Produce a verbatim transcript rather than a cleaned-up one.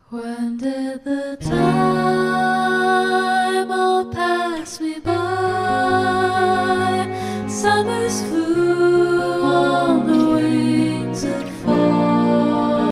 When did the time all pass me by? Summers flew